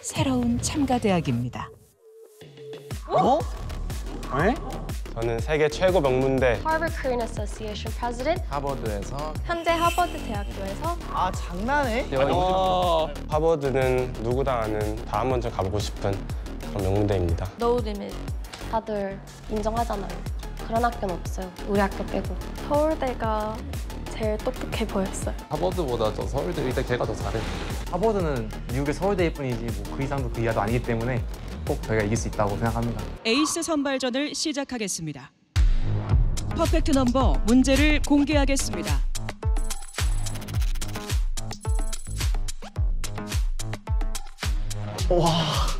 새로운 참가대학입니다. 어? 왜? 저는 세계 최고 명문대 Harvard Korean Association President, 하버드에서 현대 하버드 대학교에서 아 장난해? 하버드는 누구나 아는 다 한 번쯤 가보고 싶은 그런 명문대입니다. No Limit 다들 인정하잖아요. 그런 학교는 없어요. 우리 학교 빼고. 서울대가 제일 똑똑해 보였어요. 하버드보다 저 서울대 의대 걔가 더 잘해. 하버드는 미국의 서울대일 뿐이지 뭐 그 이상도 그 이하도 아니기 때문에 꼭 저희가 이길 수 있다고 생각합니다. 에이스 선발전을 시작하겠습니다. 퍼펙트 넘버 문제를 공개하겠습니다. 와.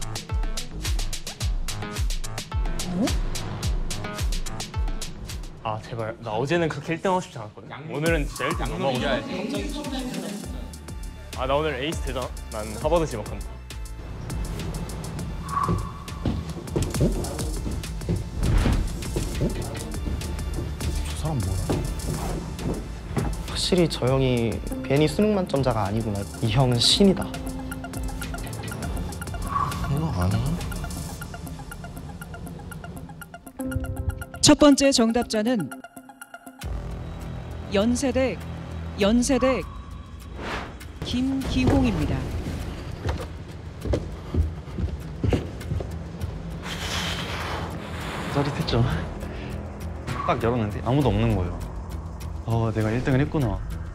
아 제발 나 어제는 그렇게 1등 하고 싶지 않았거든. 오늘은 진짜 1등 넘어가고 싶어. 아나 오늘 에이스 되잖아. 난 하버드 지목한다. 저 사람 뭐야? 확실히 저 형이 괜히 수능 만점자가 아니구나. 이 형은 신이다. 이거 아니야? 첫 번째 정답자는 연세대 김기홍입니다. 짜릿했죠. 딱 열었는데 아무도 없는 거예요. 내가 1등을 했구나.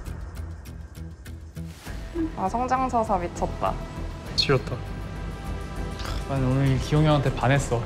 아, 성장서사 미쳤다. 지렸다. 난 오늘 기용이 형한테 반했어.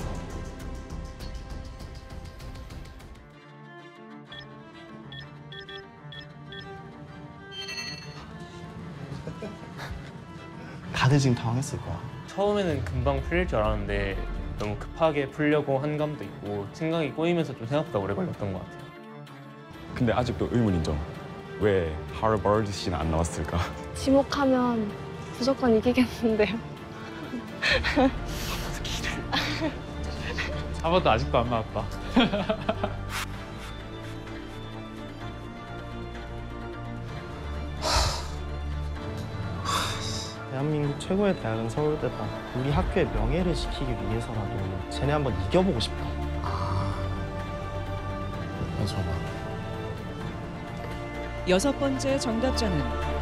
다들 지금 당황했을 거야. 처음에는 금방 풀릴 줄 알았는데 너무 급하게 풀려고 한 감도 있고 생각이 꼬이면서 좀 생각보다 오래 걸렸던 것 같아요. 근데 아직도 의문 인정. 왜 하버드 씨는 안 나왔을까? 지목하면 무조건 이기겠는데요. 하버드 아직도 안 나왔다. 대한민국 최고의 대학은 서울대다. 우리 학교의 명예를 지키기 위해서라도 쟤네 한번 이겨보고 싶다. 맞아. 여섯 번째 정답자는